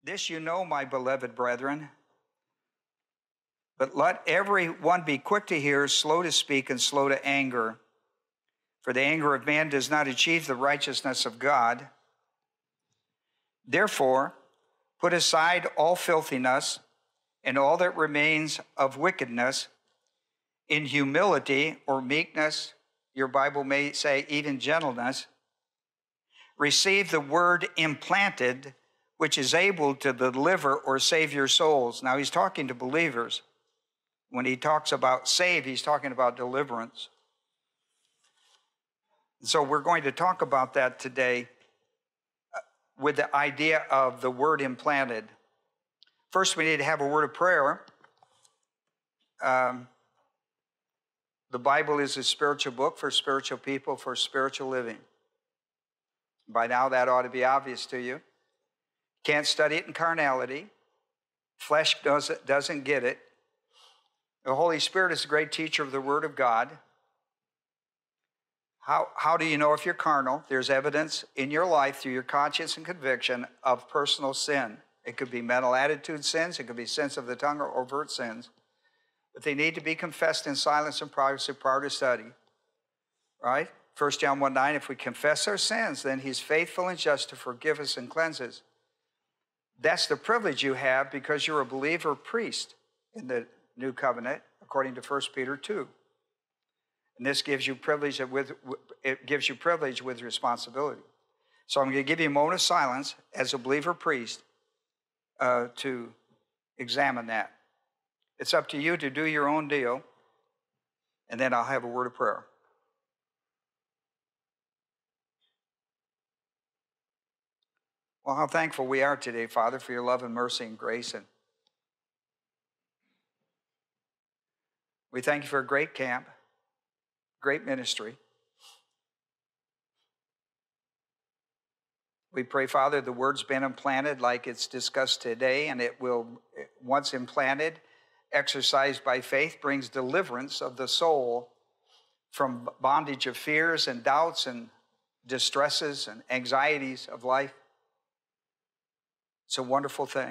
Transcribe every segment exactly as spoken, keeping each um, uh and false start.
This you know, my beloved brethren, but let every one be quick to hear, slow to speak, and slow to anger. For the anger of man does not achieve the righteousness of God. Therefore, put aside all filthiness and all that remains of wickedness, in humility or meekness, your Bible may say even gentleness, receive the word implanted, which is able to deliver or save your souls. Now, he's talking to believers. When he talks about save, he's talking about deliverance. So we're going to talk about that today with the idea of the word implanted. First, we need to have a word of prayer. Um, the Bible is a spiritual book for spiritual people, for spiritual living. By now, that ought to be obvious to you. Can't study it in carnality. Flesh doesn't, doesn't get it. The Holy Spirit is a great teacher of the Word of God. How, how do you know if you're carnal? There's evidence in your life through your conscience and conviction of personal sin. It could be mental attitude sins. It could be sins of the tongue or overt sins. But they need to be confessed in silence and privacy prior to study. Right? First John one nine, if we confess our sins, then he's faithful and just to forgive us and cleanse us. That's the privilege you have because you're a believer priest in the New Covenant, according to First Peter two. And this gives you privilege with, it gives you privilege with responsibility. So I'm going to give you a moment of silence as a believer priest uh, to examine that. It's up to you to do your own deal, and then I'll have a word of prayer. Well, how thankful we are today, Father, for your love and mercy and grace. And we thank you for a great camp, great ministry. We pray, Father, the word's been implanted like it's discussed today, and it will, once implanted, exercised by faith, brings deliverance of the soul from bondage of fears and doubts and distresses and anxieties of life. It's a wonderful thing.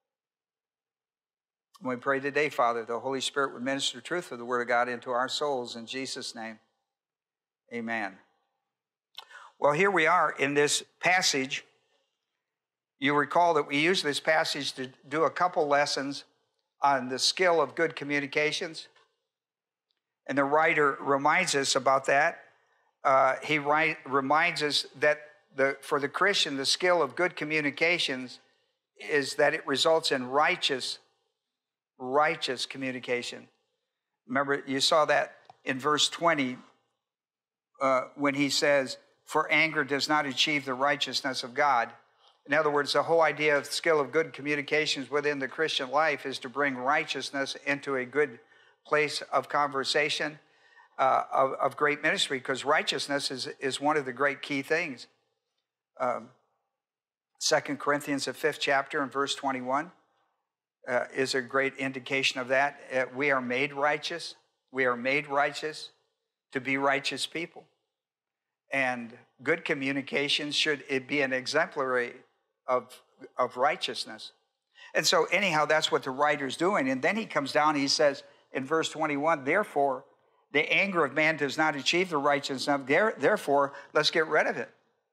We pray today, Father, the Holy Spirit would minister truth of the Word of God into our souls. In Jesus' name, amen. Well, here we are in this passage. You recall that we use this passage to do a couple lessons on the skill of good communications. And the writer reminds us about that. Uh, he write, reminds us that the, for the Christian, the skill of good communications is that it results in righteous, righteous communication. Remember, you saw that in verse twenty uh, when he says, for anger does not achieve the righteousness of God. In other words, the whole idea of skill of good communications within the Christian life is to bring righteousness into a good place of conversation, uh, of, of great ministry, because righteousness is, is one of the great key things. Um, Second Corinthians, the fifth chapter and verse twenty-one uh, is a great indication of that. Uh, we are made righteous. We are made righteous to be righteous people. And good communication should it be an exemplary of, of righteousness. And so anyhow, that's what the writer's doing. And then he comes down and he says in verse twenty-one, therefore, the anger of man does not achieve the righteousness of there, therefore, let's get rid of it.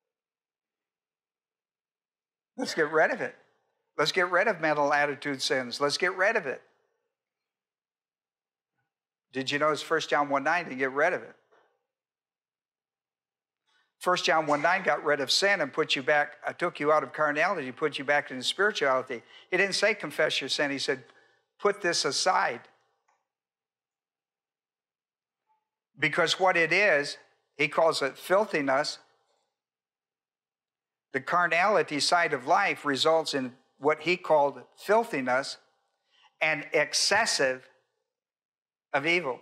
Let's get rid of it. Let's get rid of mental attitude sins. Let's get rid of it. Did you notice First John one nine to get rid of it? First John one nine got rid of sin and put you back, I took you out of carnality, put you back into spirituality. He didn't say confess your sin. He said, put this aside. Because what it is, he calls it filthiness. The carnality side of life results in what he called filthiness and excessive of evil.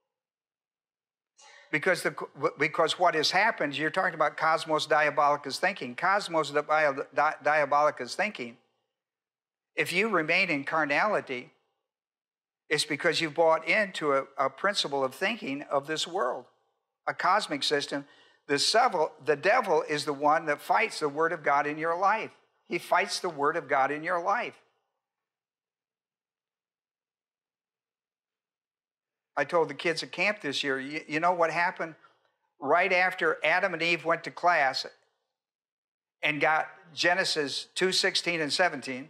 Because, the, because what has happened, you're talking about cosmos diabolicus thinking. Cosmos di, di, diabolicus thinking, if you remain in carnality, it's because you've bought into a, a principle of thinking of this world, a cosmic system. The devil, the devil is the one that fights the Word of God in your life. He fights the word of God in your life. I told the kids at camp this year, you, you know what happened? Right after Adam and Eve went to class and got Genesis two, sixteen and seventeen,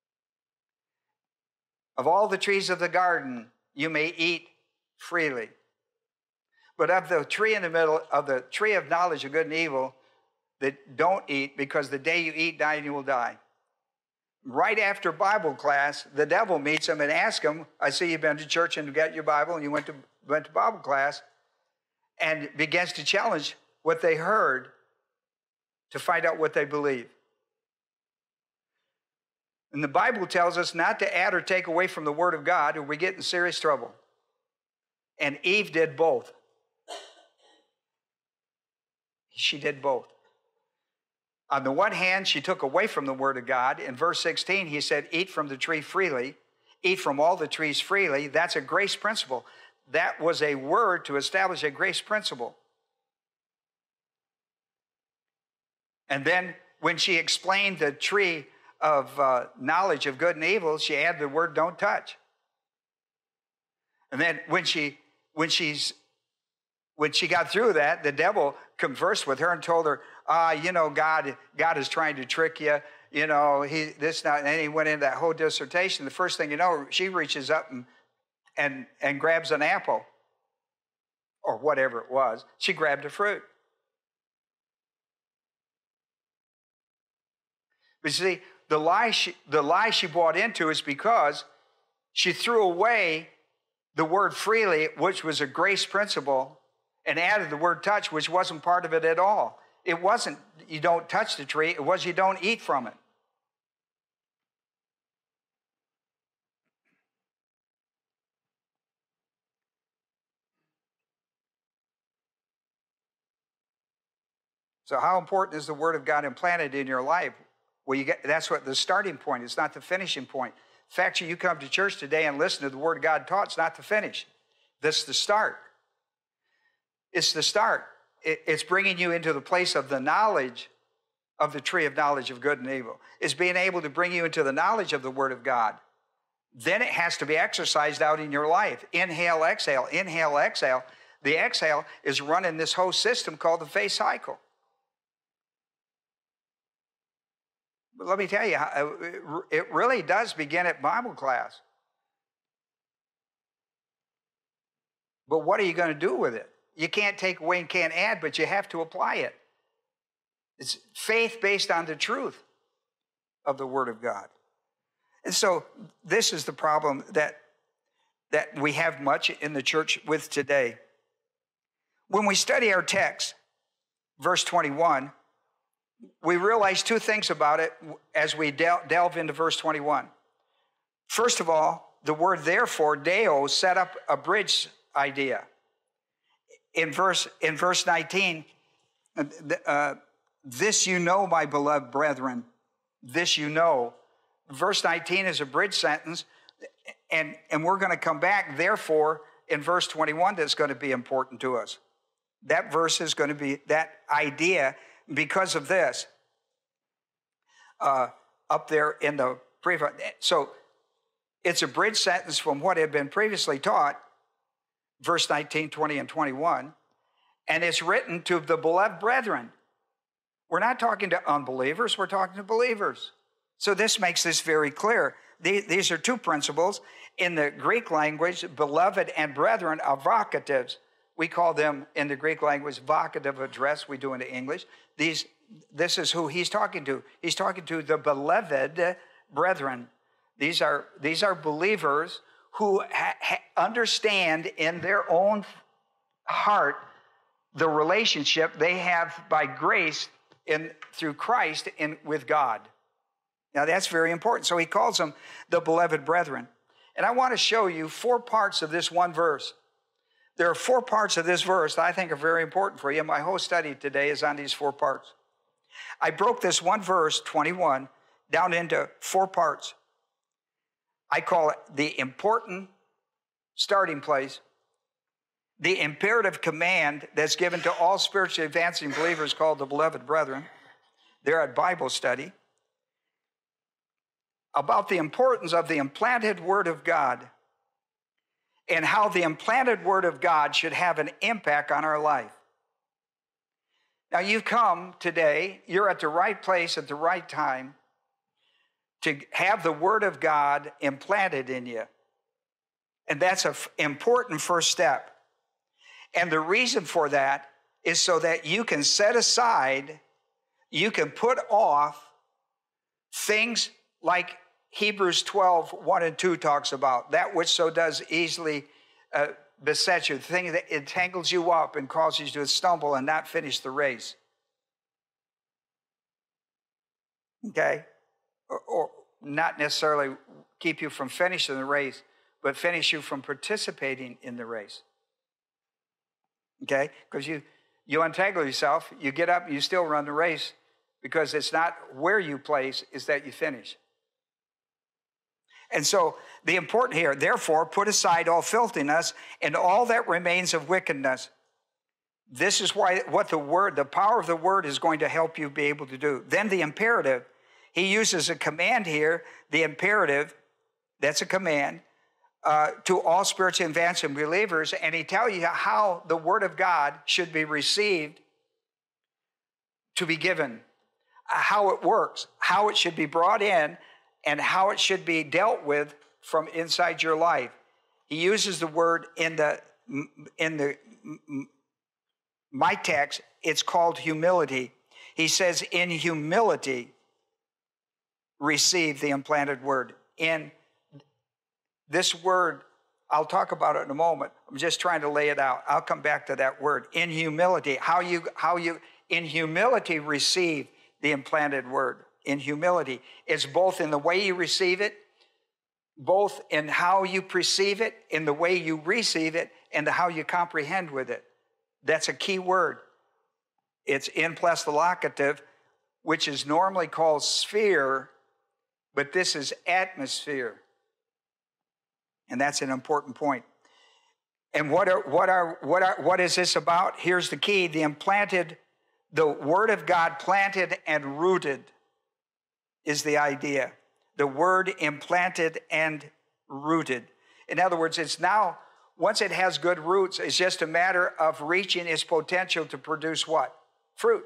of all the trees of the garden, you may eat freely. But of the tree in the middle, of the tree of knowledge of good and evil, that don't eat, because the day you eat, die, and you will die. Right after Bible class, the devil meets him and asks him, I see you've been to church and got your Bible, and you went to, went to Bible class, and begins to challenge what they heard to find out what they believe. And the Bible tells us not to add or take away from the Word of God, or we get in serious trouble. And Eve did both. She did both. On the one hand, she took away from the Word of God. In verse sixteen, he said, eat from the tree freely. Eat from all the trees freely. That's a grace principle. That was a word to establish a grace principle. And then when she explained the tree of uh, knowledge of good and evil, she added the word don't touch. And then when she when she's when she got through that, the devil conversed with her and told her, ah, you know, God, God is trying to trick you. You know, he this not, and then he went into that whole dissertation. The first thing you know, she reaches up and and and grabs an apple or whatever it was. She grabbed a fruit. But you see, the lie she, the lie she bought into is because she threw away the word freely, which was a grace principle, and added the word touch, which wasn't part of it at all. It wasn't you don't touch the tree, it was you don't eat from it. So how important is the Word of God implanted in your life? Well, you get, that's what the starting point. It's not the finishing point. The fact that you come to church today and listen to the Word of God taught, it's not the finish. This is the start. It's the start. It, it's bringing you into the place of the knowledge of the tree of knowledge of good and evil. It's being able to bring you into the knowledge of the Word of God. Then it has to be exercised out in your life. Inhale, exhale, inhale, exhale. The exhale is running this whole system called the faith cycle. But let me tell you, it really does begin at Bible class. But what are you going to do with it? You can't take away and can't add, but you have to apply it. It's faith based on the truth of the Word of God. And so this is the problem that, that we have much in the church with today. When we study our text, verse twenty-one, we realize two things about it as we del- delve into verse twenty-one. First of all, the word therefore, deo, set up a bridge idea. In verse, in verse nineteen, uh, this you know, my beloved brethren, this you know. Verse nineteen is a bridge sentence, and, and we're going to come back, therefore, in verse twenty-one, that's going to be important to us. That verse is going to be, that idea, because of this, uh, up there in the previous. So it's a bridge sentence from what had been previously taught, verse nineteen, twenty, and twenty-one, and it's written to the beloved brethren. We're not talking to unbelievers, we're talking to believers. So this makes this very clear. These are two principles. In the Greek language, beloved and brethren are vocatives. We call them, in the Greek language, vocative address. We do in the English. These, this is who he's talking to. He's talking to the beloved brethren. These are, these are believers who ha- ha- understand in their own heart the relationship they have by grace in, through Christ in, with God. Now that's very important. So he calls them the beloved brethren. And I want to show you four parts of this one verse. There are four parts of this verse that I think are very important for you. My whole study today is on these four parts. I broke this one verse, twenty-one, down into four parts. I call it the important starting place, the imperative command that's given to all spiritually advancing believers called the beloved brethren. They're at Bible study. about the importance of the implanted Word of God and how the implanted Word of God should have an impact on our life. Now, you've come today, you're at the right place at the right time to have the Word of God implanted in you. And that's an important first step. And the reason for that is so that you can set aside, you can put off things like Hebrews twelve, one and two talks about, that which so does easily uh, beset you, the thing that entangles you up and causes you to stumble and not finish the race. Okay? Or, or not necessarily keep you from finishing the race, but finish you from participating in the race. Okay? Because you, you untangle yourself, you get up, you still run the race, because it's not where you place, it's that you finish. And so the important here, therefore, put aside all filthiness and all that remains of wickedness. This is why what the word, the power of the word is going to help you be able to do. Then the imperative, he uses a command here, the imperative, that's a command, uh, to all spiritually advanced and believers, and he tells you how the word of God should be received to be given, how it works, how it should be brought in, and how it should be dealt with from inside your life. He uses the word in the, in the, my text, it's called humility. He says, in humility, receive the implanted word. In this word, I'll talk about it in a moment. I'm just trying to lay it out. I'll come back to that word. In humility, how you, how you, in humility, receive the implanted word. In humility. It's both in the way you receive it, both in how you perceive it, in the way you receive it, and how you comprehend with it. That's a key word. It's in plus the locative, which is normally called sphere, but this is atmosphere. And that's an important point. And what are, what are, what are, what is this about? Here's the key. The implanted, the word of God planted and rooted is the idea. The word implanted and rooted. In other words, it's now, once it has good roots, it's just a matter of reaching its potential to produce what? Fruit.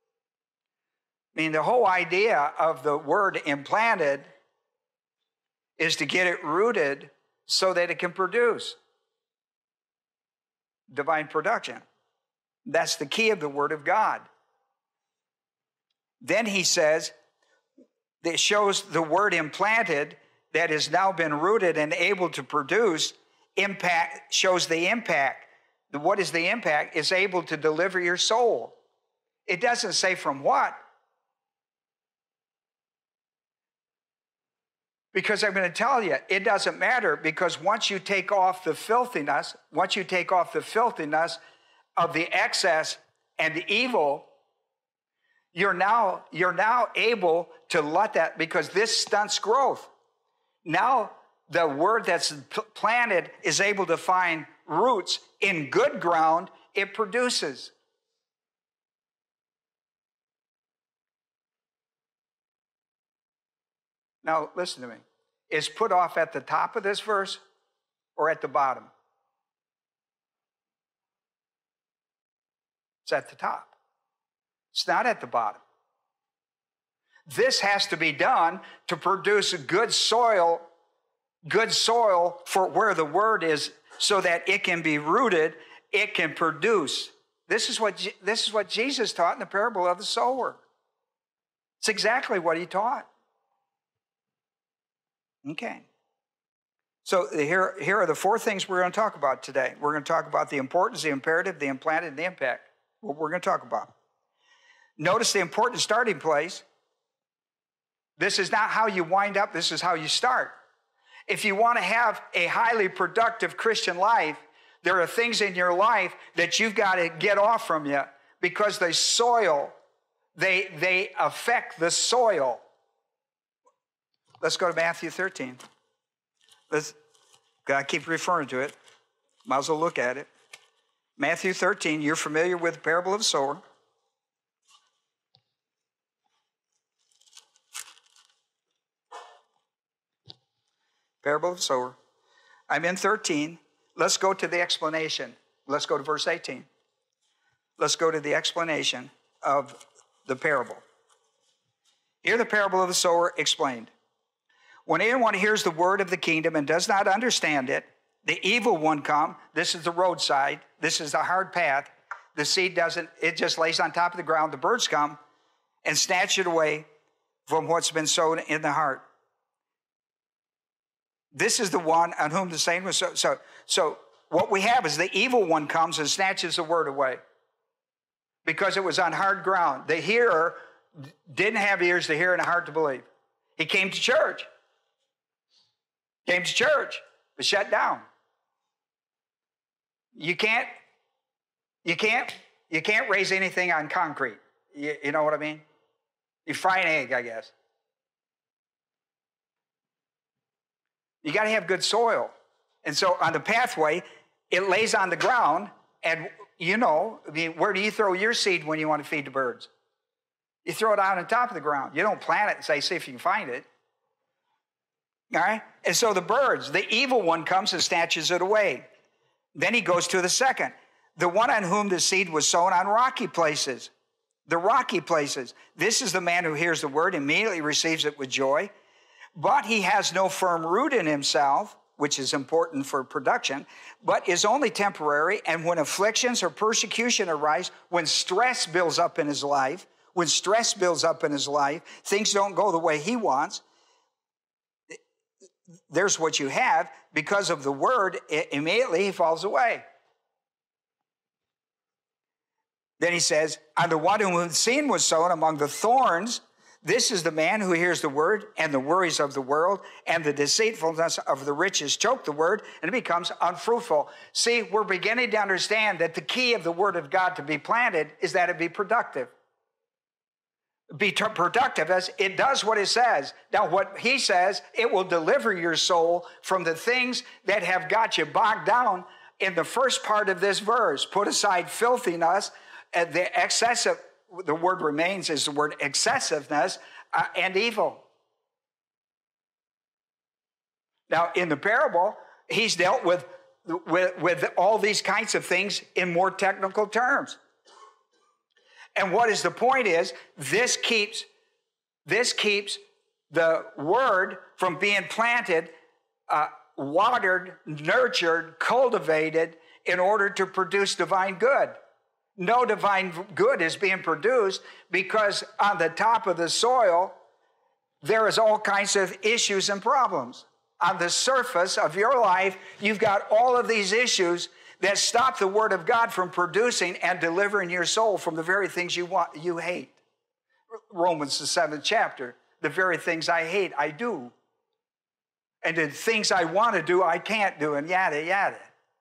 I mean, the whole idea of the word implanted is to get it rooted so that it can produce divine production. That's the key of the word of God. Then he says, that shows the word implanted that has now been rooted and able to produce impact, shows the impact. What is the impact? It's able to deliver your soul. It doesn't say from what. Because I'm going to tell you, it doesn't matter, because once you take off the filthiness, once you take off the filthiness of the excess and the evil, You're now, you're now able to let that, because this stunts growth. Now the word that's planted is able to find roots in good ground, it produces. Now listen to me. Is put off at the top of this verse or at the bottom? It's at the top. It's not at the bottom. This has to be done to produce good soil, good soil for where the word is, so that it can be rooted, it can produce. This is what, this is what Jesus taught in the parable of the sower. It's exactly what he taught. Okay. So here, here are the four things we're going to talk about today. We're going to talk about the importance, the imperative, the implanted, and the impact. What we're going to talk about. Notice the important starting place. This is not how you wind up, this is how you start. If you want to have a highly productive Christian life, there are things in your life that you've got to get off from you, because they soil, they, they affect the soil. Let's go to Matthew thirteen. Let's, I keep referring to it. Might as well look at it. Matthew thirteen, you're familiar with the parable of the sower. Parable of the sower. I'm in thirteen. Let's go to the explanation. Let's go to verse eighteen. Let's go to the explanation of the parable. Here the parable of the sower explained. When anyone hears the word of the kingdom and does not understand it, the evil one come. This is the roadside. This is the hard path. The seed doesn't, it just lays on top of the ground. The birds come and snatch it away from what's been sown in the heart. This is the one on whom the saying was so. So, so what we have is the evil one comes and snatches the word away because it was on hard ground. The hearer didn't have ears to hear and a heart to believe. He came to church. Came to church, but shut down. You can't, you can't, you can't raise anything on concrete. You, you know what I mean? You fry an egg, I guess. You got to have good soil. And so on the pathway, it lays on the ground, and you know, I mean, where do you throw your seed when you want to feed the birds? You throw it out on top of the ground. You don't plant it and say, see if you can find it. All right? And so the birds, the evil one comes and snatches it away. Then he goes to the second. The one on whom the seed was sown on rocky places. The rocky places. This is the man who hears the word, immediately receives it with joy. But he has no firm root in himself, which is important for production, but is only temporary. And when afflictions or persecution arise, when stress builds up in his life, when stress builds up in his life, things don't go the way he wants, there's what you have. Because of the word, immediately he falls away. Then he says, on the one whom the seed was sown among the thorns, this is the man who hears the word, and the worries of the world and the deceitfulness of the riches choke the word, and it becomes unfruitful. See, we're beginning to understand that the key of the word of God to be planted is that it be productive. Be productive as it does what it says. Now, what he says, it will deliver your soul from the things that have got you bogged down in the first part of this verse. Put aside filthiness, and the excessive, the word remains is the word excessiveness, uh, and evil. Now, in the parable, he's dealt with, with, with all these kinds of things in more technical terms. And what is the point is, this keeps, this keeps the word from being planted, uh, watered, nurtured, cultivated in order to produce divine good. No divine good is being produced because on the top of the soil, there is all kinds of issues and problems. On the surface of your life, you've got all of these issues that stop the word of God from producing and delivering your soul from the very things you want, you hate. Romans, the seventh chapter, the very things I hate, I do. And the things I want to do, I can't do, and yada, yada.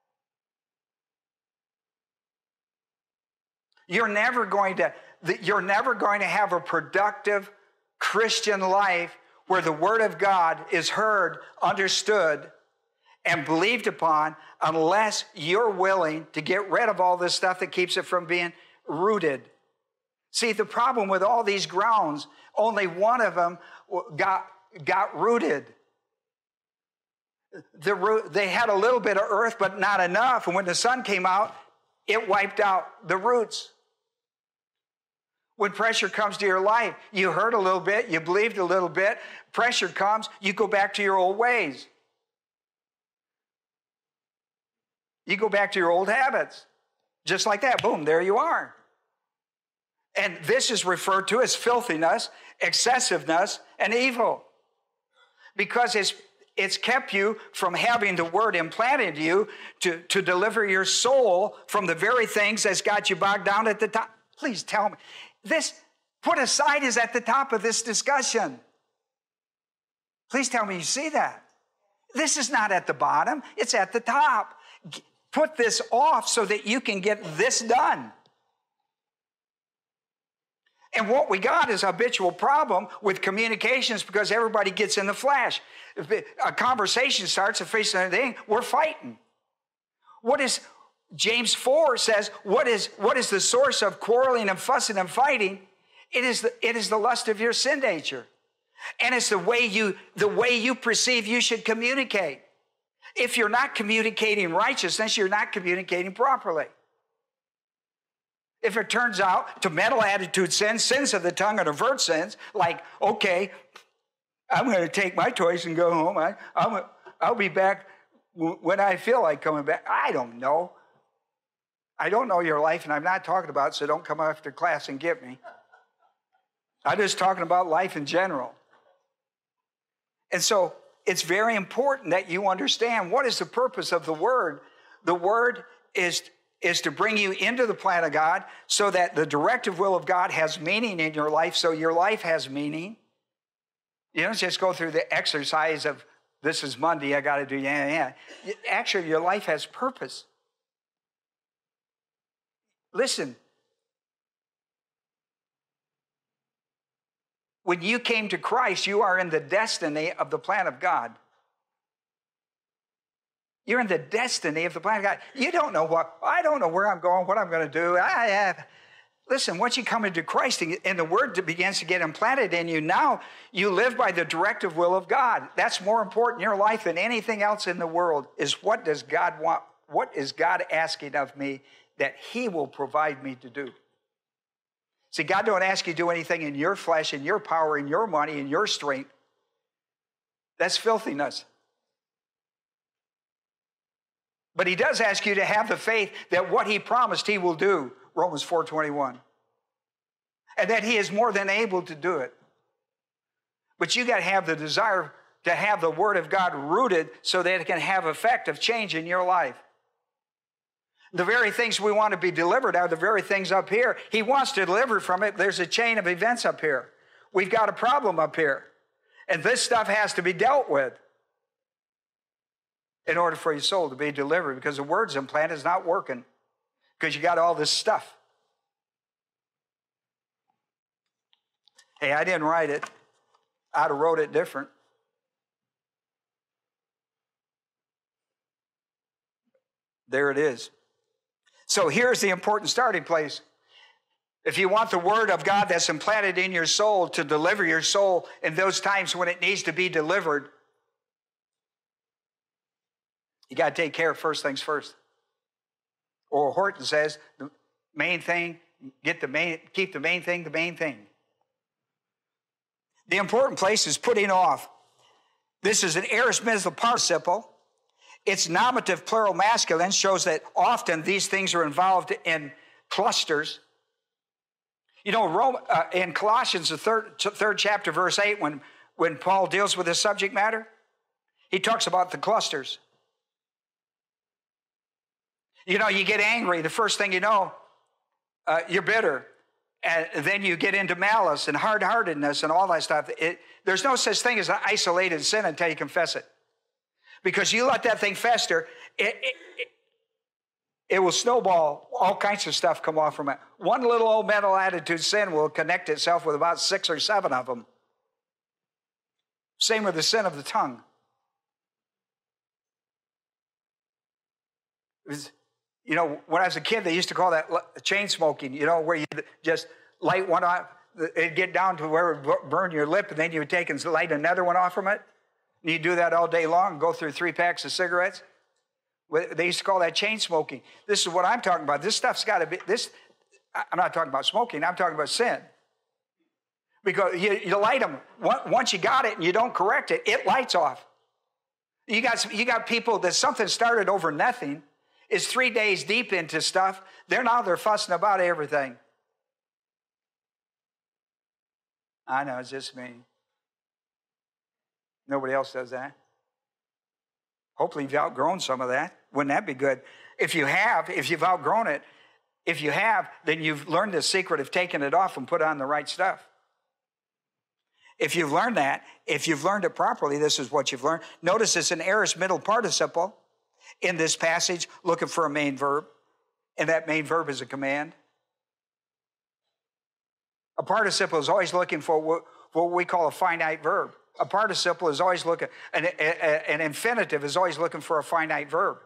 You're never going to, you're never going to have a productive Christian life where the word of God is heard, understood, and believed upon unless you're willing to get rid of all this stuff that keeps it from being rooted. See, the problem with all these grounds, only one of them got, got rooted. The root, they had a little bit of earth, but not enough. And when the sun came out, it wiped out the roots. When pressure comes to your life, you heard a little bit, you believed a little bit, pressure comes, you go back to your old ways. You go back to your old habits. Just like that, boom, there you are. And this is referred to as filthiness, excessiveness, and evil. Because it's, it's kept you from having the word implanted in you to, to deliver your soul from the very things that's got you bogged down at the top. Please tell me. This, put aside, is at the top of this discussion. Please tell me you see that. This is not at the bottom. It's at the top. Put this off so that you can get this done. And what we got is a habitual problem with communications because everybody gets in the flash. If a conversation starts, a face and thing, we're fighting. What is, James four says, what is, what is the source of quarreling and fussing and fighting? It is the, it is the lust of your sin nature. And it's the way you, the way you perceive you should communicate. If you're not communicating righteousness, you're not communicating properly. If it turns out to mental attitude sins, sins of the tongue, and overt sins, like, okay, I'm going to take my toys and go home. I, I'm, I'll be back when I feel like coming back. I don't know. I don't know your life, and I'm not talking about it, so don't come after class and get me. I'm just talking about life in general. And so it's very important that you understand what is the purpose of the Word. The Word is, is to bring you into the plan of God so that the directive will of God has meaning in your life, so your life has meaning. You don't just go through the exercise of, this is Monday, I got to do, yeah, yeah. Actually, your life has purpose. Listen. When you came to Christ, you are in the destiny of the plan of God. You're in the destiny of the plan of God. You don't know what, I don't know where I'm going, what I'm going to do. I have. Listen, once you come into Christ and the Word begins to get implanted in you, now you live by the directive will of God. That's more important in your life than anything else in the world, is what does God want? What is God asking of me that He will provide me to do? See, God don't ask you to do anything in your flesh, in your power, in your money, in your strength. That's filthiness. But He does ask you to have the faith that what He promised He will do, Romans four twenty-one. And that He is more than able to do it. But you got to have the desire to have the Word of God rooted so that it can have effect of change in your life. The very things we want to be delivered are the very things up here. He wants to deliver from it. There's a chain of events up here. We've got a problem up here. And this stuff has to be dealt with in order for your soul to be delivered, because the Word's implant is not working because you got all this stuff. Hey, I didn't write it. I'd have wrote it different. There it is. So here's the important starting place. If you want the Word of God that's implanted in your soul to deliver your soul in those times when it needs to be delivered, you got to take care of first things first. Or Horton says, the main thing, get the main, keep the main thing the main thing. The important place is putting off. This is an aorist middle participle. Its nominative plural masculine shows that often these things are involved in clusters. You know, Rome, uh, in Colossians, the third, third chapter, verse eight, when, when Paul deals with this subject matter, he talks about the clusters. You know, you get angry, the first thing you know, uh, you're bitter. And then you get into malice and hard-heartedness and all that stuff. It, there's no such thing as an isolated sin until you confess it. Because you let that thing fester, it, it, it, it will snowball. All kinds of stuff come off from it. One little old mental attitude sin will connect itself with about six or seven of them. Same with the sin of the tongue. It was, you know, when I was a kid, they used to call that chain smoking, you know, where you just light one off, it'd get down to where it would burn your lip, and then you would take and light another one off from it. And you do that all day long, go through three packs of cigarettes. They used to call that chain smoking. This is what I'm talking about. This stuff's got to be, this, I'm not talking about smoking, I'm talking about sin. Because you, you light them. Once you got it and you don't correct it, it lights off. You got, you got people that something started over nothing, is three days deep into stuff. They're now they're fussing about everything. I know, it's just me. Nobody else does that. Hopefully you've outgrown some of that. Wouldn't that be good? If you have, if you've outgrown it, if you have, then you've learned the secret of taking it off and put on the right stuff. If you've learned that, if you've learned it properly, this is what you've learned. Notice it's an aorist middle participle in this passage, looking for a main verb, and that main verb is a command. A participle is always looking for what, what we call a finite verb. A participle is always looking, an, an infinitive is always looking for a finite verb.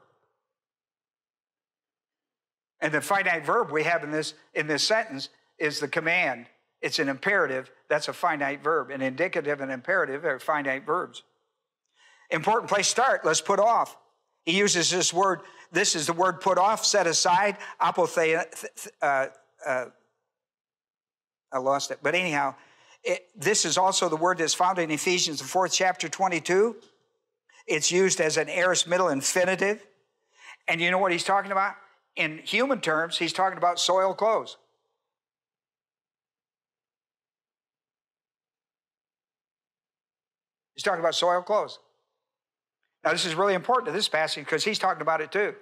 And the finite verb we have in this, in this sentence is the command. It's an imperative. That's a finite verb. An indicative and imperative are finite verbs. Important place to start. Let's put off. He uses this word. This is the word put off, set aside, apothe. Uh, uh, I lost it. But anyhow, it, this is also the word that's found in Ephesians, the fourth chapter, twenty-two. It's used as an aorist middle infinitive. And you know what he's talking about? In human terms, he's talking about soiled clothes. He's talking about soiled clothes. Now, this is really important to this passage because he's talking about it too.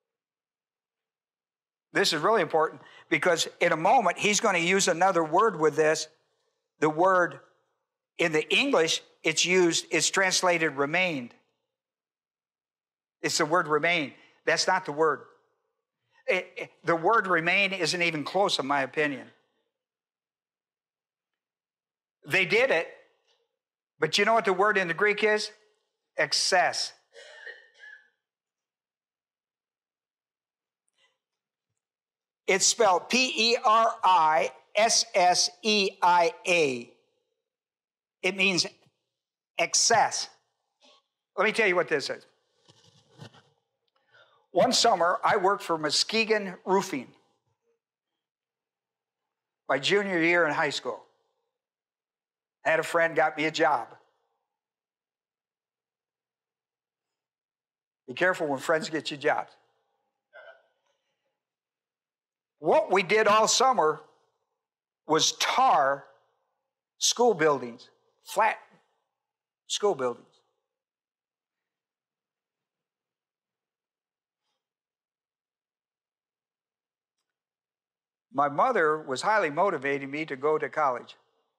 This is really important because in a moment, he's going to use another word with this. The word in the English, it's used, it's translated remained. It's the word remain. That's not the word. It, it, the word remain isn't even close, in my opinion. They did it, but you know what the word in the Greek is? Excess. It's spelled P E R I S S E I A. It means excess. Let me tell you what this is. One summer, I worked for Muskegon Roofing. My junior year in high school. I had a friend got me a job. Be careful when friends get you jobs. What we did all summer was tar school buildings, flat school buildings. My mother was highly motivating me to go to college.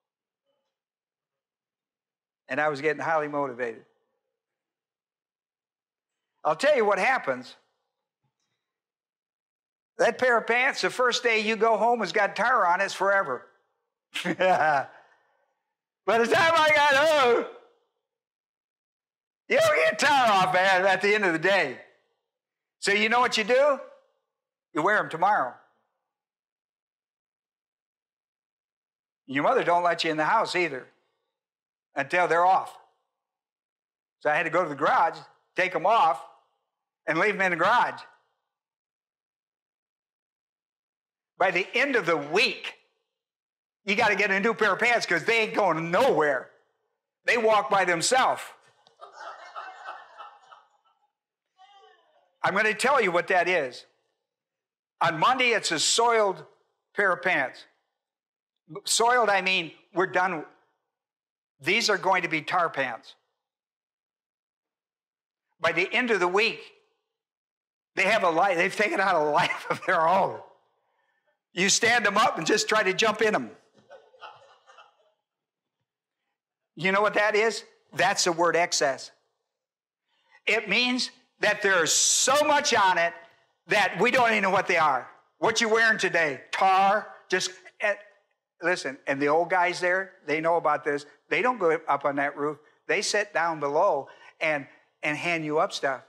And I was getting highly motivated. I'll tell you what happens. That pair of pants, the first day you go home, has got tar on it, it's forever. By the time I got home, you don't get tar off, man, at the end of the day. So you know what you do? You wear them tomorrow. Your mother don't let you in the house either until they're off. So I had to go to the garage, take them off, and leave them in the garage. By the end of the week, you got to get a new pair of pants because they ain't going nowhere. They walk by themselves. I'm going to tell you what that is. On Monday, it's a soiled pair of pants. Soiled, I mean, we're done. These are going to be tar pants. By the end of the week, they have a life, they've taken on a life of their own. You stand them up and just try to jump in them. You know what that is? That's the word excess. It means that there's so much on it that we don't even know what they are. What you wearing today? Tar? Just, uh, listen, and the old guys there, they know about this. They don't go up on that roof. They sit down below and, and hand you up stuff.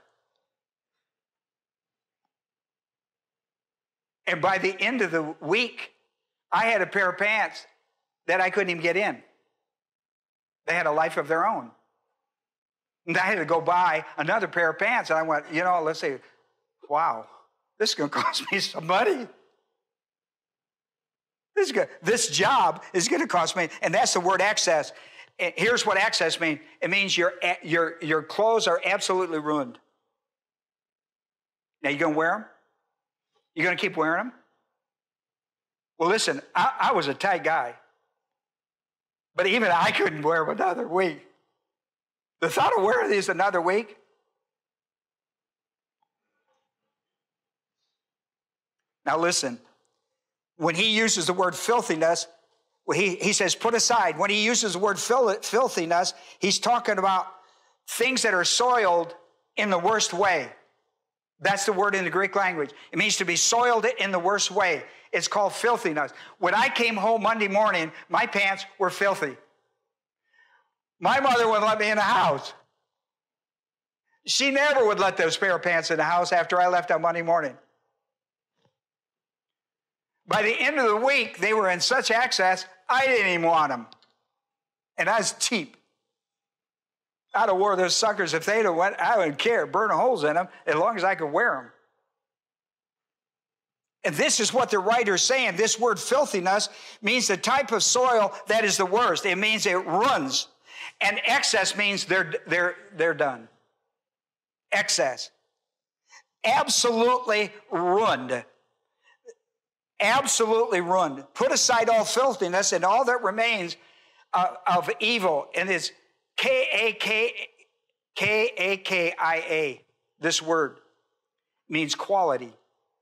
And by the end of the week, I had a pair of pants that I couldn't even get in. They had a life of their own. And I had to go buy another pair of pants. And I went, you know, let's say, wow, this is going to cost me some money. This, is good. This job is going to cost me. And that's the word excess. And here's what excess means. It means your, your, your clothes are absolutely ruined. Now, you going to wear them? You going to keep wearing them? Well, listen, I, I was a tight guy. But even I couldn't wear them another week. The thought of wearing these another week. Now listen, when he uses the word filthiness, well, he, he says put aside. When he uses the word fil- filthiness, he's talking about things that are soiled in the worst way. That's the word in the Greek language. It means to be soiled in the worst way. It's called filthiness. When I came home Monday morning, my pants were filthy. My mother wouldn't let me in the house. She never would let those pair of pants in the house after I left on Monday morning. By the end of the week, they were in such excess, I didn't even want them. And I was cheap. I'd have wore those suckers if they'd have went, I wouldn't care, burn holes in them, as long as I could wear them. And this is what the writer's saying. This word filthiness means the type of soil that is the worst. It means it runs. And excess means they're, they're, they're done. Excess. Absolutely ruined. Absolutely ruined. Put aside all filthiness and all that remains uh, of evil. And it's K A K K A K I A. This word means quality.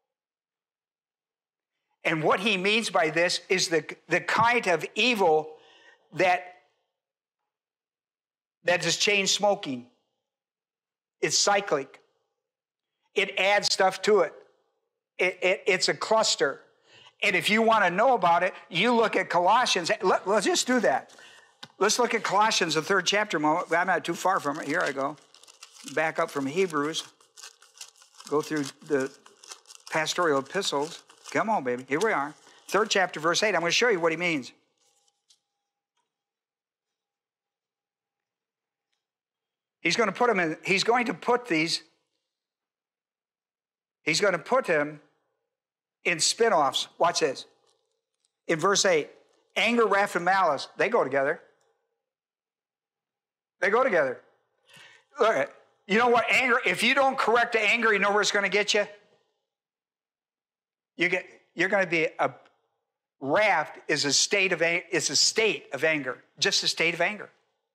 And what he means by this is the, the kind of evil that, that is chain smoking. It's cyclic. It adds stuff to it. It, it. It's a cluster. And if you want to know about it, you look at Colossians. Let, let's just do that. Let's look at Colossians, the third chapter. I'm not too far from it. Here I go. Back up from Hebrews. Go through the pastoral epistles. Come on, baby. Here we are. Third chapter, verse eight. I'm going to show you what he means. He's going to put them in, he's going to put these, he's going to put them in spin-offs. Watch this. In verse eight, anger, wrath, and malice, they go together. They go together. Look, you know what anger, if you don't correct the anger, you know where it's going to get you? You get, you're going to be a, wrath is a state of, is a state of anger, just a state of anger.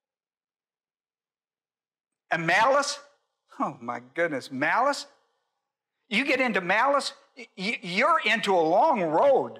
And malice, oh my goodness, malice, you get into malice, you're into a long road.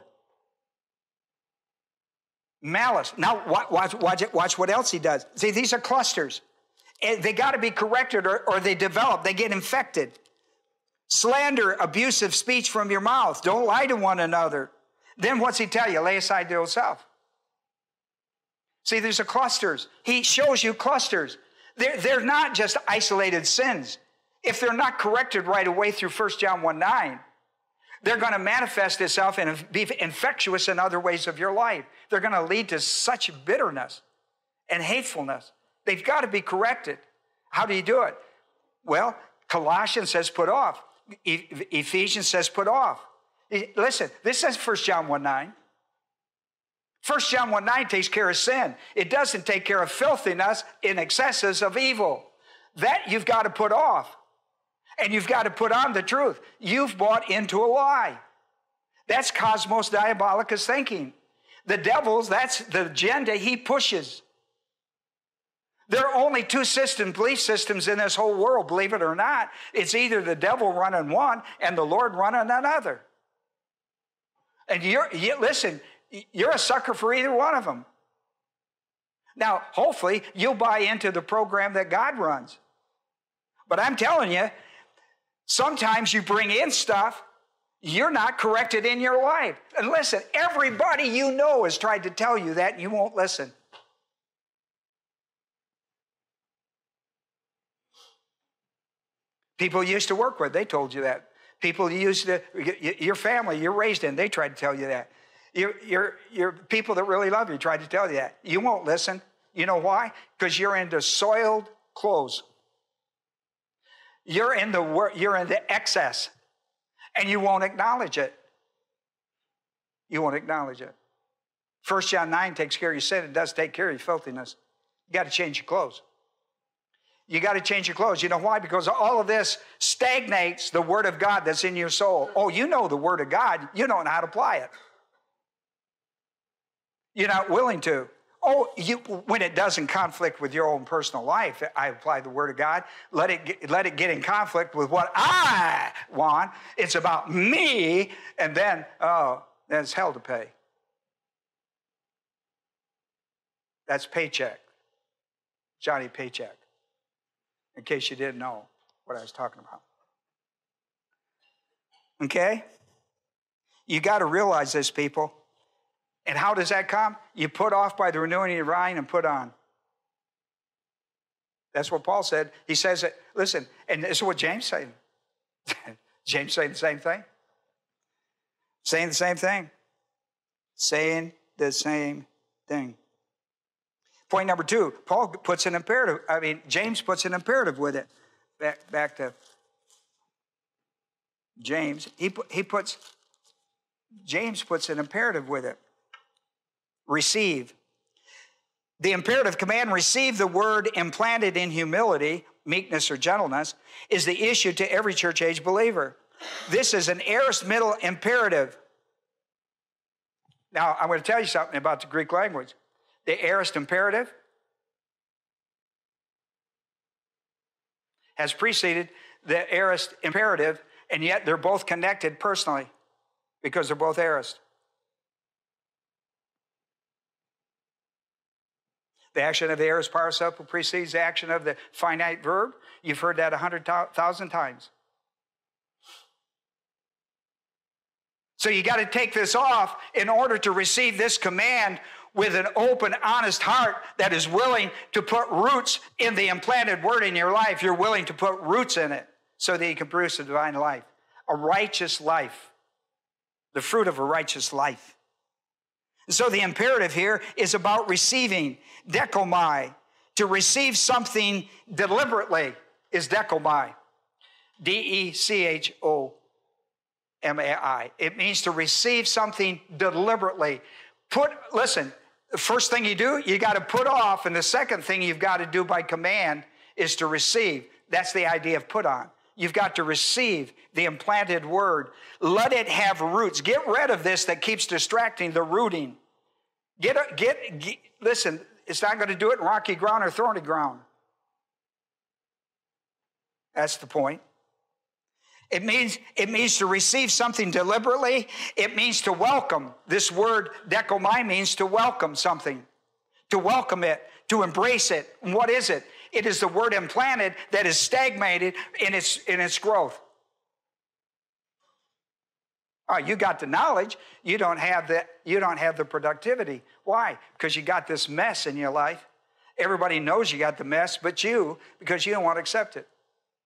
Malice. Now, watch, watch, watch what else he does. See, these are clusters. They got to be corrected or, or they develop. They get infected. Slander, abusive speech from your mouth. Don't lie to one another. Then what's he tell you? Lay aside the old self. See, there's a clusters. He shows you clusters. They're, they're not just isolated sins. If they're not corrected right away through First John one nine, they're going to manifest itself and be infectious in other ways of your life. They're going to lead to such bitterness and hatefulness. They've got to be corrected. How do you do it? Well, Colossians says put off. E- Ephesians says put off. Listen, this says First John one nine. First John one nine takes care of sin. It doesn't take care of filthiness in excesses of evil. That you've got to put off. And you've got to put on the truth. You've bought into a lie. That's cosmos diabolicus thinking. The devil's, that's the agenda he pushes. There are only two system, belief systems in this whole world, believe it or not. It's either the devil running one and the Lord running another. And you're, you, listen, you're a sucker for either one of them. Now, hopefully, you'll buy into the program that God runs. But I'm telling you, sometimes you bring in stuff you're not corrected in your life. And listen, everybody you know has tried to tell you that, and you won't listen. People you used to work with, they told you that. People you used to, your family you're raised in, they tried to tell you that. Your, your, your people that really love you tried to tell you that. You won't listen. You know why? Because you're into soiled clothes. You're in the you're in the excess, and you won't acknowledge it. You won't acknowledge it. First John nine takes care of your sin. It does take care of your filthiness. You got to change your clothes. You got to change your clothes. You know why? Because all of this stagnates the Word of God that's in your soul. Oh, you know the Word of God. You don't know how to apply it. You're not willing to. Oh, you, when it doesn't conflict with your own personal life, I apply the Word of God. Let it get, let it get in conflict with what I want. It's about me, and then, oh, there's hell to pay. That's paycheck. Johnny Paycheck. In case you didn't know what I was talking about. Okay? You got to realize this, people. And how does that come? You put off by the renewing of your mind and put on. That's what Paul said. He says that, listen, and this is what James said. James saying the same thing. Saying the same thing. Saying the same thing. Point number two, Paul puts an imperative, I mean, James puts an imperative with it. Back, back to James. He, he puts, James puts an imperative with it. Receive. The imperative command, receive the word implanted in humility, meekness or gentleness, is the issue to every church age believer. This is an aorist middle imperative. Now, I'm going to tell you something about the Greek language. The aorist imperative has preceded the aorist imperative, and yet they're both connected personally because they're both aorist. The action of the aorist participle precedes the action of the finite verb. You've heard that a hundred thousand times. So you got to take this off in order to receive this command with an open, honest heart that is willing to put roots in the implanted word in your life. You're willing to put roots in it so that you can produce a divine life, a righteous life, the fruit of a righteous life. So the imperative here is about receiving, dekomai. To receive something deliberately is dekomai. D E C H O M A I. It means to receive something deliberately. Put, listen, the first thing you do, you got to put off, and the second thing you've got to do by command is to receive. That's the idea of put on. You've got to receive the implanted word. Let it have roots. Get rid of this that keeps distracting, the rooting. Get, get, get listen, it's not going to do it in rocky ground or thorny ground. That's the point. It means, it means to receive something deliberately. It means to welcome. This word, dekomai, means to welcome something. To welcome it, to embrace it. And what is it? It is the word implanted that is stagnated in its, in its growth. Oh, you got the knowledge. You don't have the, you don't have the productivity. Why? Because you got this mess in your life. Everybody knows you got the mess, but you, because you don't want to accept it.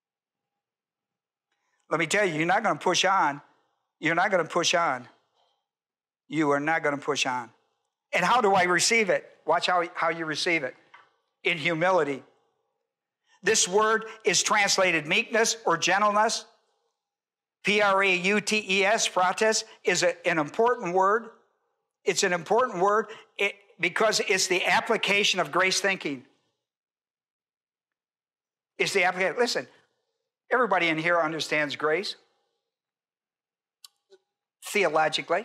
Let me tell you, you're not going to push on. You're not going to push on. You are not going to push on. And how do I receive it? Watch how, how you receive it. In humility. This word is translated meekness or gentleness. P R A U T E S, prates, is a, an important word. It's an important word it, because it's the application of grace thinking. It's the application. Listen, everybody in here understands grace theologically.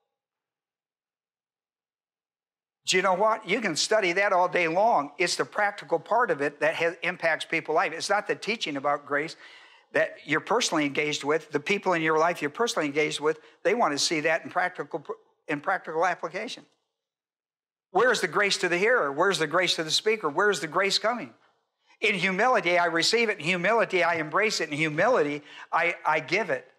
Do you know what? You can study that all day long. It's the practical part of it that has, impacts people's life. It's not the teaching about grace that you're personally engaged with. The people in your life you're personally engaged with, they want to see that in practical, in practical application. Where's the grace to the hearer? Where's the grace to the speaker? Where's the grace coming? In humility, I receive it. In humility, I embrace it. In humility, I, I give it.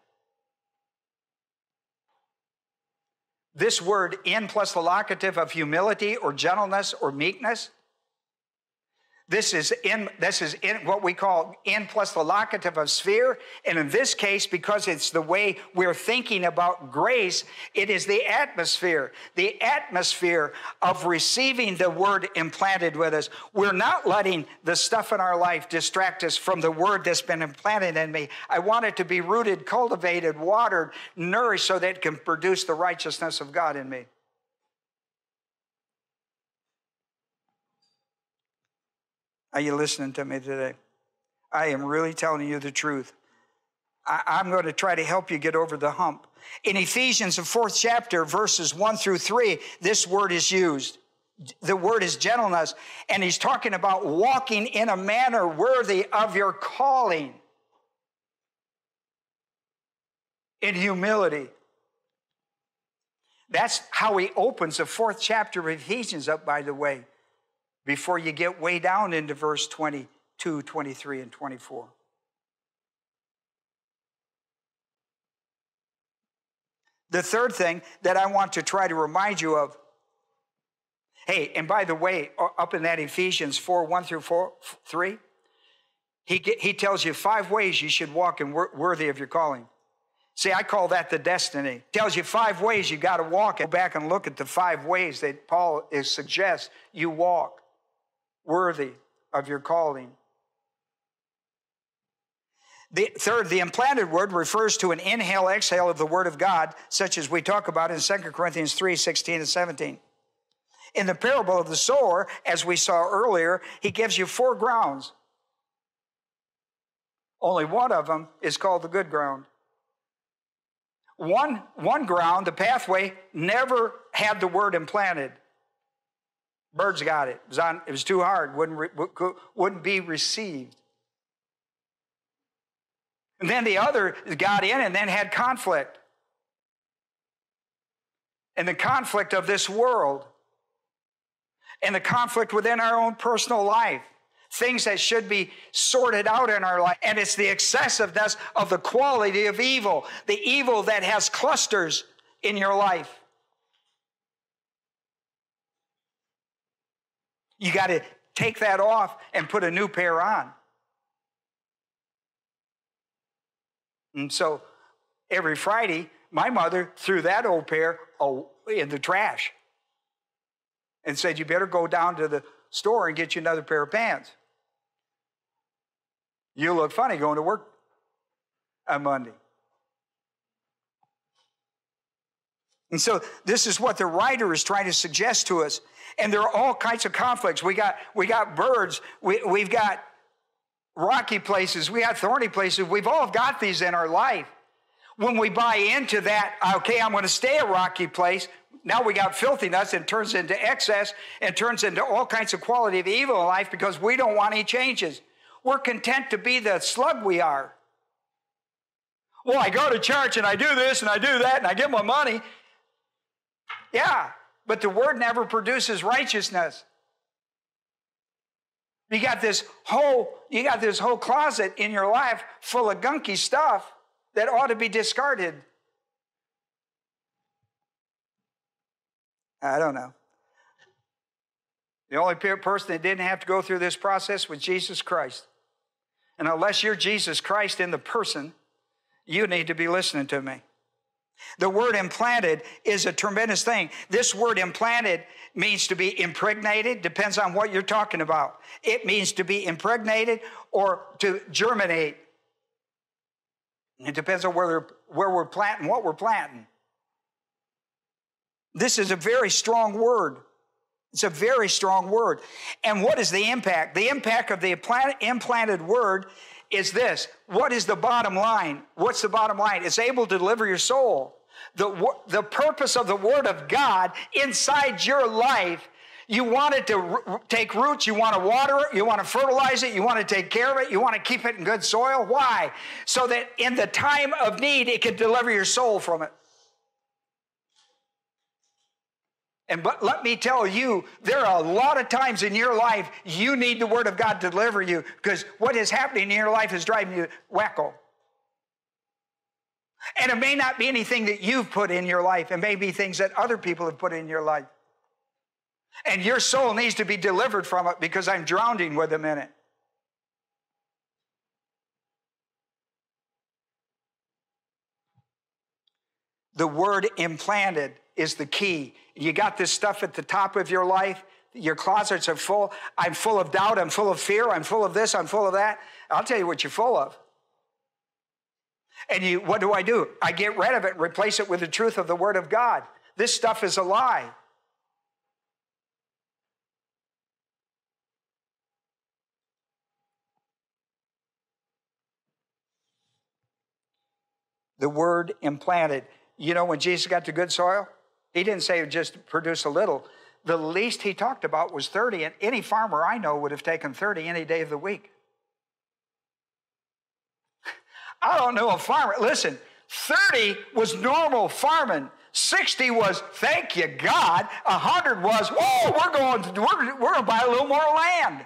This word, in plus the locative of humility or gentleness or meekness, this is in, this is in what we call in plus the locative of sphere. And in this case, because it's the way we're thinking about grace, it is the atmosphere, the atmosphere of receiving the word implanted with us. We're not letting the stuff in our life distract us from the word that's been implanted in me. I want it to be rooted, cultivated, watered, nourished so that it can produce the righteousness of God in me. Are you listening to me today? I am really telling you the truth. I, I'm going to try to help you get over the hump. In Ephesians, the fourth chapter, verses one through three, this word is used. The word is gentleness, and he's talking about walking in a manner worthy of your calling. In humility. That's how he opens the fourth chapter of Ephesians up, by the way, before you get way down into verse twenty-two, twenty-three, and twenty-four. The third thing that I want to try to remind you of, hey, and by the way, up in that Ephesians four, one through four, three, he, he tells you five ways you should walk in worthy of your calling. See, I call that the destiny. It tells you five ways you got to walk. Go back and look at the five ways that Paul is, suggests you walk worthy of your calling. The third, the implanted word refers to an inhale, exhale of the word of God, such as we talk about in Second Corinthians three, sixteen and seventeen. In the parable of the sower, as we saw earlier, he gives you four grounds. Only one of them is called the good ground. One, one ground, the pathway, never had the word implanted. Birds got it. It was, on, it was too hard, wouldn't, re, wouldn't be received. And then the other got in and then had conflict. And the conflict of this world. And the conflict within our own personal life. Things that should be sorted out in our life. And it's the excessiveness of the quality of evil. The evil that has clusters in your life. You got to take that off and put a new pair on. And so every Friday, my mother threw that old pair in the trash and said, you better go down to the store and get you another pair of pants. You look funny going to work on Monday. And so this is what the writer is trying to suggest to us. And there are all kinds of conflicts. We got, we got birds. We, we've got rocky places. We got thorny places. We've all got these in our life. When we buy into that, okay, I'm going to stay a rocky place. Now we got filthiness and turns into excess and turns into all kinds of quality of evil in life because we don't want any changes. We're content to be the slug we are. Well, I go to church and I do this and I do that and I get my money. Yeah, but the word never produces righteousness. You got this whole, you got this whole closet in your life full of gunky stuff that ought to be discarded. I don't know. The only person that didn't have to go through this process was Jesus Christ. And unless you're Jesus Christ in the person, you need to be listening to me. The word implanted is a tremendous thing. This word implanted means to be impregnated, depends on what you're talking about. It means to be impregnated or to germinate. It depends on where, where we're planting, what we're planting. This is a very strong word. It's a very strong word. And what is the impact? The impact of the implanted word is this. What is the bottom line? What's the bottom line? It's able to deliver your soul. The, the purpose of the Word of God inside your life, you want it to take roots, you want to water it, you want to fertilize it, you want to take care of it, you want to keep it in good soil. Why? So that in the time of need, it can deliver your soul from it. And but let me tell you, there are a lot of times in your life you need the Word of God to deliver you because what is happening in your life is driving you wacko. And it may not be anything that you've put in your life. It may be things that other people have put in your life. And your soul needs to be delivered from it because I'm drowning with them in it. The word implanted is the key. You got this stuff at the top of your life. Your closets are full. I'm full of doubt. I'm full of fear. I'm full of this. I'm full of that. I'll tell you what you're full of. And you, what do I do? I get rid of it and replace it with the truth of the Word of God. This stuff is a lie. The word implanted. You know, when Jesus got to good soil, he didn't say it would just produce a little. The least he talked about was thirty, and any farmer I know would have taken thirty any day of the week. I don't know a farmer. Listen, thirty was normal farming. sixty was, thank you, God. one hundred was, whoa, we're going to, we're, we're going to buy a little more land.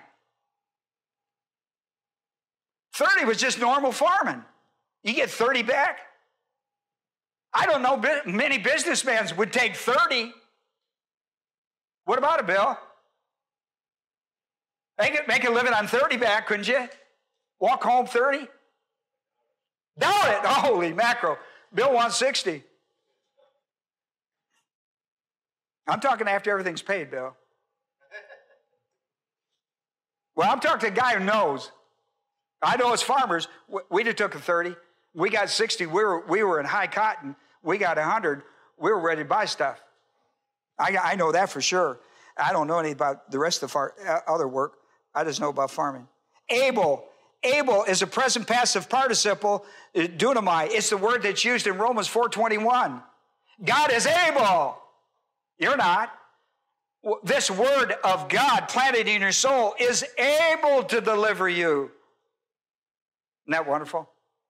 thirty was just normal farming. You get thirty back. I don't know, many businessmen would take thirty. What about it, Bill? Make it, make a living on thirty back, couldn't you? Walk home thirty? Doubt it. Holy mackerel. Bill wants sixty. I'm talking after everything's paid, Bill. Well, I'm talking to a guy who knows. I know as farmers, we just took a thirty. We got sixty. We were, we were in high cotton. We got one hundred. We were ready to buy stuff. I, I know that for sure. I don't know anything about the rest of our other work. I just know about farming. Able. Able is a present passive participle, dunamai. It's the word that's used in Romans four twenty-one. God is able. You're not. This word of God planted in your soul is able to deliver you. Isn't that wonderful?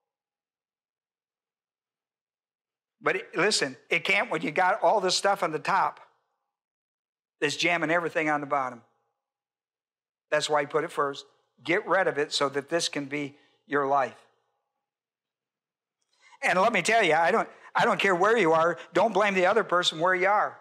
But it, listen, it can't when you got all this stuff on the top that's jamming everything on the bottom. That's why he put it first. Get rid of it so that this can be your life. And let me tell you, I don't, I don't care where you are. Don't blame the other person where you are.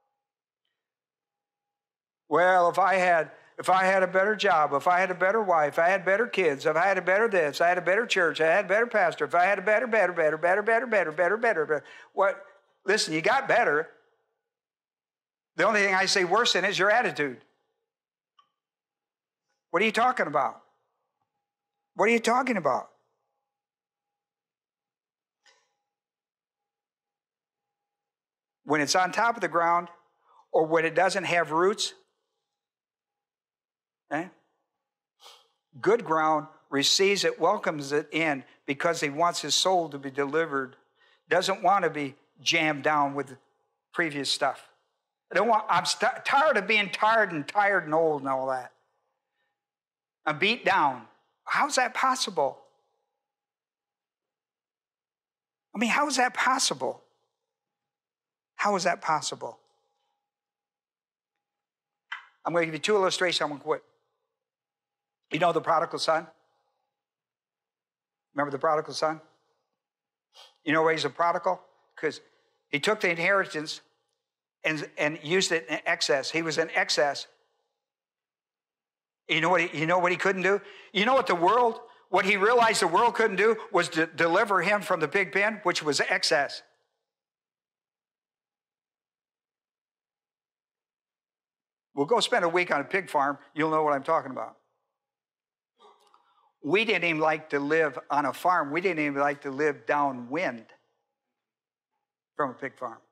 Well, if I had, if I had a better job, if I had a better wife, if I had better kids, if I had a better this, I had a better church, I had a better pastor, if I had a better, better, better, better, better, better, better, better, better. What? Listen, you got better. The only thing I say worse than is your attitude. What are you talking about? What are you talking about? When it's on top of the ground or when it doesn't have roots, eh? Good ground receives it, welcomes it in because he wants his soul to be delivered. Doesn't want to be jammed down with previous stuff. I don't want, I'm st- tired of being tired and tired and old and all that. I'm beat down. How's that possible? I mean, how is that possible? How is that possible? I'm going to give you two illustrations. I'm going to quit. You know the prodigal son? Remember the prodigal son? You know why he's a prodigal? Because he took the inheritance and, and used it in excess. He was in excess. You know what he, you know what he couldn't do? You know what the world, what he realized the world couldn't do was to deliver him from the pig pen, which was excess. We'll go spend a week on a pig farm. You'll know what I'm talking about. We didn't even like to live on a farm. We didn't even like to live downwind from a pig farm.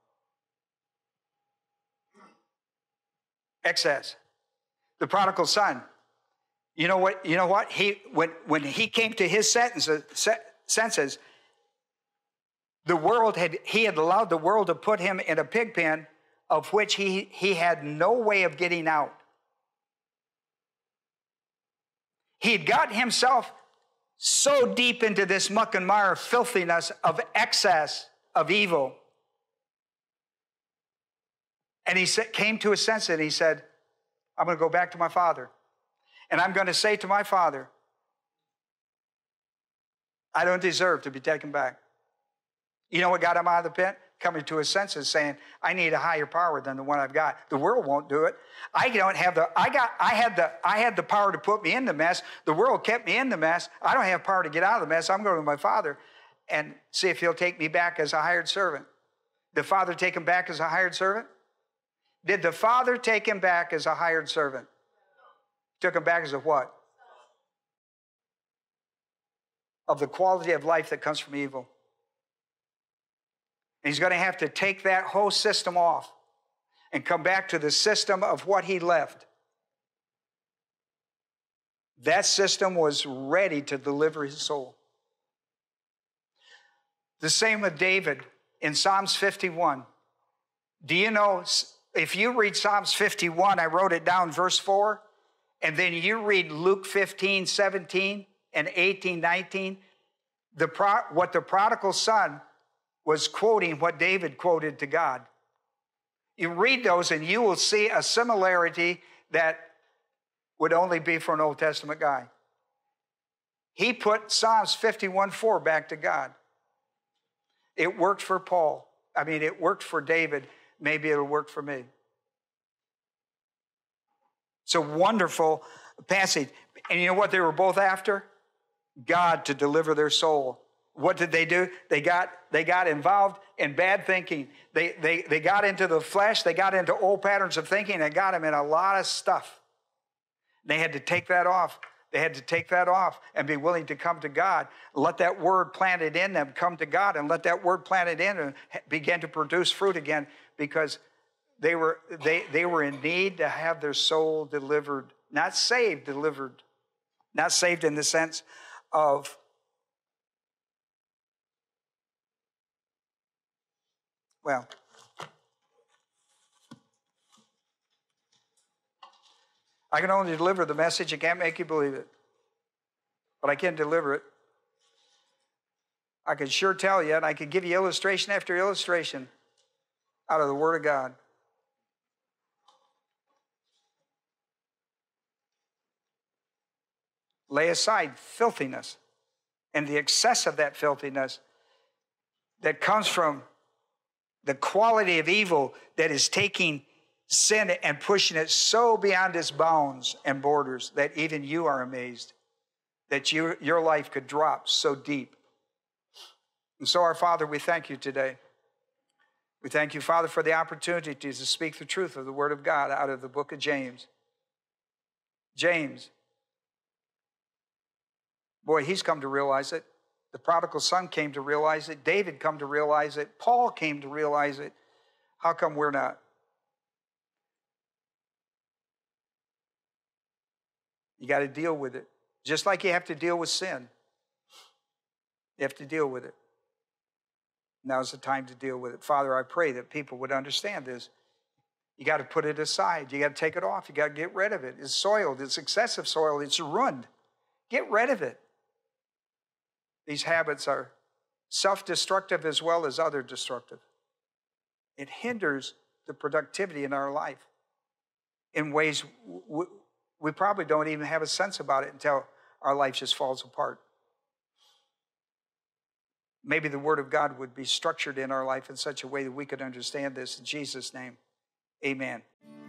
Excess. The prodigal son. You know what? You know what? He when when he came to his sentences, senses, the world had he had allowed the world to put him in a pig pen of which he he had no way of getting out. He had got himself so deep into this muck and mire of filthiness, of excess, of evil. And he came to his senses and he said, I'm going to go back to my father. And I'm going to say to my father, I don't deserve to be taken back. You know what got him out of the pit? Coming to his senses, saying, I need a higher power than the one I've got. The world won't do it. I don't have the, I got, I had the, I had the power to put me in the mess. The world kept me in the mess. I don't have power to get out of the mess. I'm going to my father and see if he'll take me back as a hired servant. Did the father take him back as a hired servant? Did the father take him back as a hired servant? Took him back as a what? Of the quality of life that comes from evil. And he's going to have to take that whole system off and come back to the system of what he left. That system was ready to deliver his soul. The same with David in Psalms fifty-one. Do you know, if you read Psalms fifty-one, I wrote it down, verse four, and then you read Luke fifteen, seventeen, and eighteen, nineteen, the pro, what the prodigal son was quoting what David quoted to God. You read those and you will see a similarity that would only be for an Old Testament guy. He put Psalms fifty-one, four back to God. It worked for Paul. I mean, it worked for David. Maybe it'll work for me. It's a wonderful passage. And you know what they were both after? God to deliver their soul. what did they do? They got, they got involved in bad thinking. They, they, they got into the flesh. They got into old patterns of thinking and got them in a lot of stuff. They had to take that off. They had to take that off and be willing to come to God. Let that word planted in them come to God, and let that word planted in them begin to produce fruit again, because they were, they, they were in need to have their soul delivered. Not saved, delivered. Not saved in the sense of Well, I can only deliver the message. I can't make you believe it. But I can deliver it. I can sure tell you, and I can give you illustration after illustration out of the Word of God. Lay aside filthiness and the excess of that filthiness that comes from the quality of evil that is taking sin and pushing it so beyond its bounds and borders that even you are amazed that you, your life could drop so deep. And so, our Father, we thank you today. We thank you, Father, for the opportunity to speak the truth of the Word of God out of the book of James. James, boy, he's come to realize it. The prodigal son came to realize it. David come to realize it. Paul came to realize it. How come we're not? You got to deal with it. Just like you have to deal with sin. You have to deal with it. Now's the time to deal with it. Father, I pray that people would understand this. You got to put it aside. You got to take it off. You got to get rid of it. It's soiled. It's excessive soil. It's ruined. Get rid of it. These habits are self-destructive as well as other destructive. It hinders the productivity in our life in ways we probably don't even have a sense about it until our life just falls apart. Maybe the Word of God would be structured in our life in such a way that we could understand this. In Jesus' name, amen.